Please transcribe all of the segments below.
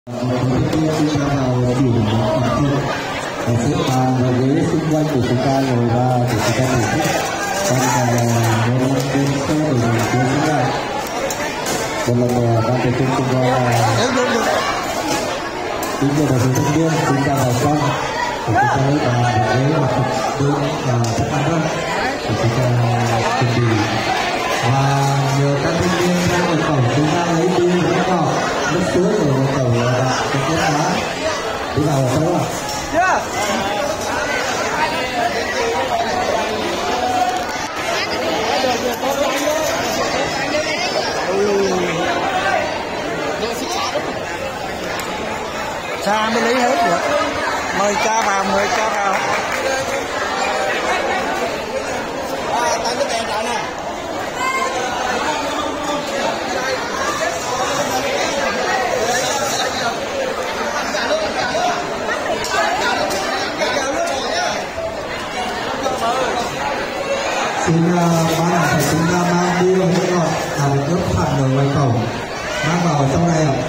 Chúng ta vào điểm ở xếp bàn và ghế xung quanh của chúng ta ngồi và của chúng ta ngồi thích đang là bên xe để mình tiến chúng ta một lần nữa ban tổ chức chúng ta chính là một số thanh niên chúng ta vào trong để chúng ta lấy bàn và ghế và thực đơn và thức ăn đó để chúng ta chuẩn bị và nhờ các thanh niên ra ngoài cổng chúng ta lấy bia nước ngọt nước suối ở ngoài cổng và đặt cái kết đá đi vào ở đâu ạ? Xa mới lấy hết được. Mời cha vào, mời cha vào. Tăng cái tiền lại nè. Xin ban lãnh đạo chúng ta mang bia nước ngọt ướp hẳn ở ngoài cổng mang vào trong này ạ.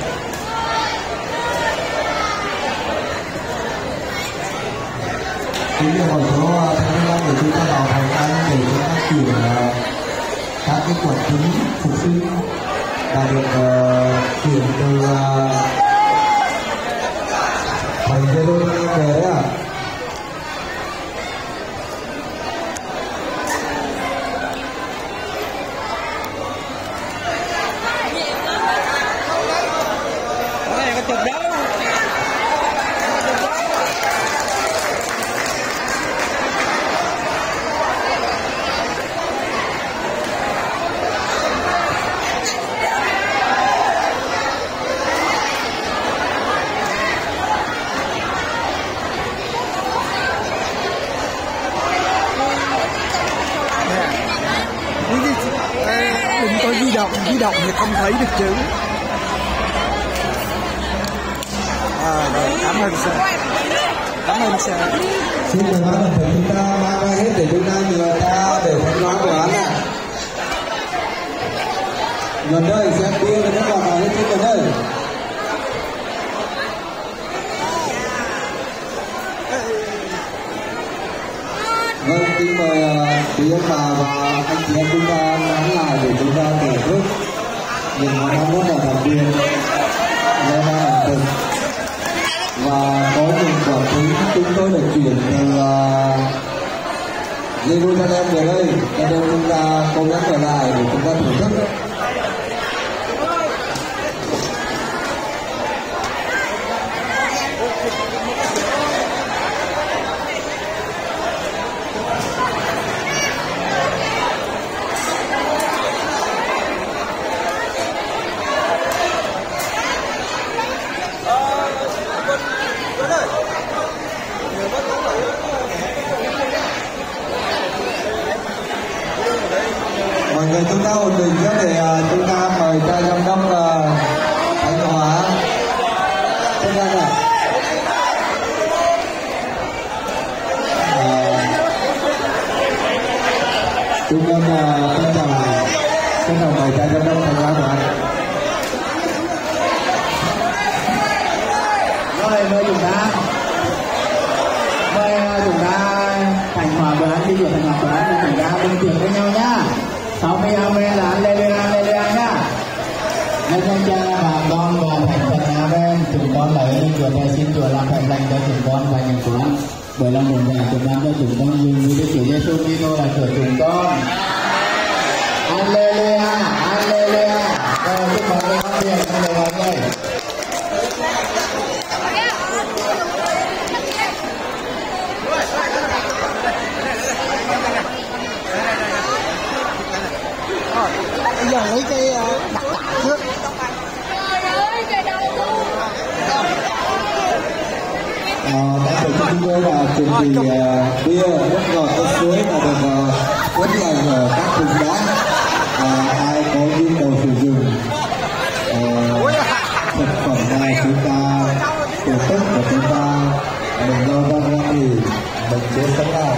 Chính là một số thanh niên để chúng ta vào hành lang để chúng ta chuyển các cái quần chúng phục sinh và được chuyển từ thành Jerusalem về đấy ạ. Đừng có di động thì không thấy được chữ. Rồi, cảm ơn sir. Cảm ơn sir. Xin mời ban lãnh đạo chúng ta mang ra hết để chúng ta nhờ ta để thanh toán của án ạ. Gần đây xem bia và nước ngọt vào hết trên gần đây. Vâng, xin mời quý ông bà và anh chị em chúng ta nắm lại để chúng ta thưởng thức những món ăn rất là đặc biệt do ban ẩm thực và có những quả trứng chúng tôi được chuyển từ Jerusalem về đây cho nên chúng ta cố gắng trở lại để chúng ta thưởng thức. Mọi người chúng ta ổn định trước để chúng ta mời cha giám đốc Thanh Hóa xin ra ạ. Chúng em xin chào mời cha giám đốc Thanh Hóa của anh. Rồi mời chúng ta Thành Hòa với anh đi của Thành Hòa với anh chúng ta cùng chuyển với nhau nhá. 60 amen là Alleluia nhá. Nhân danh Cha và Con và Thánh Thần amen. Chúng con lấy linh của Thầy xin Chúa làm phép lành cho chúng con và những con. Bởi lòng đồng giả chúng con cho chúng con như Đức Chúa Giêsu Kitô là của chúng con. Alleluia. Rồi chúc mừng các con tiền trong đời hôm nay. Bây giờ lấy cái đặt trước. Đã tổ chức chúng tôi là chuẩn bị bia, nước ngọt, nước suối và được ướp lạnh ở các thùng đá. Ai có nhu cầu sử dụng thực phẩm nào chúng ta tổ chức và chúng ta mình lo ra thì mình sẽ sống nào.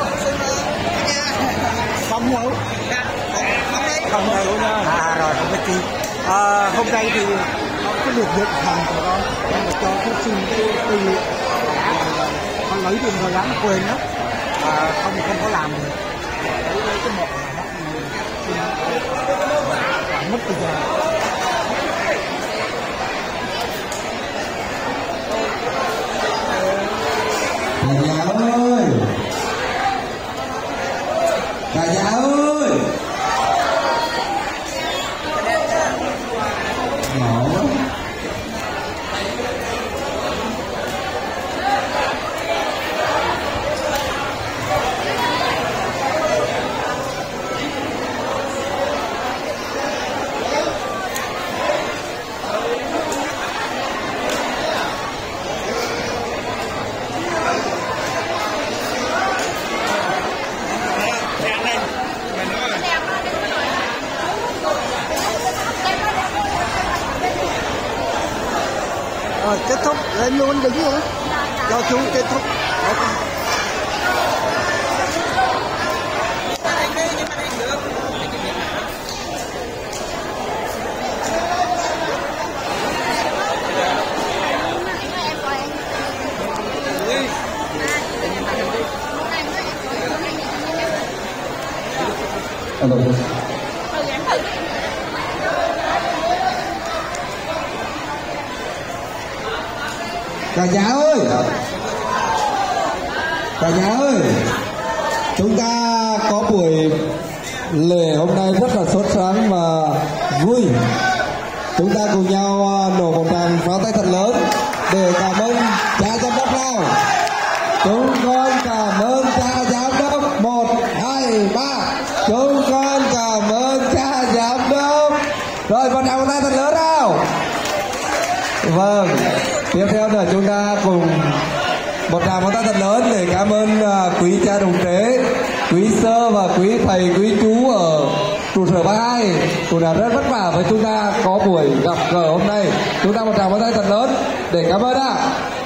Không đâu. Không đâu nha. Rồi không có chi. Hôm nay thì cái việc dự hành của con là cho thí sinh tư liệu con lấy tiền rồi lắm quên đó không có làm được cái một mất bây giờ. Cả nhà ơi, nhỏ rồi kết thúc lên luôn đứng luôn cho chú kết thúc. cả nhà ơi, chúng ta có buổi lễ hôm nay rất là sốt sắng và vui. Chúng ta cùng nhau nổ một tràng pháo tay thật lớn để cảm ơn cha giám đốc nào. Chúng con cảm ơn cha giám đốc. 1, 2, 3. Chúng con cảm ơn cha giám đốc. Rồi một tràng pháo tay thật lớn nào. Vâng, tiếp theo nữa chúng ta cùng một tràng pháo tay thật lớn để cảm ơn quý cha đồng tế, quý sơ và quý thầy quý chú ở trụ sở 32 cũng đã rất vất vả với chúng ta có buổi gặp gỡ hôm nay. Chúng ta một tràng pháo tay thật lớn để cảm ơn ạ.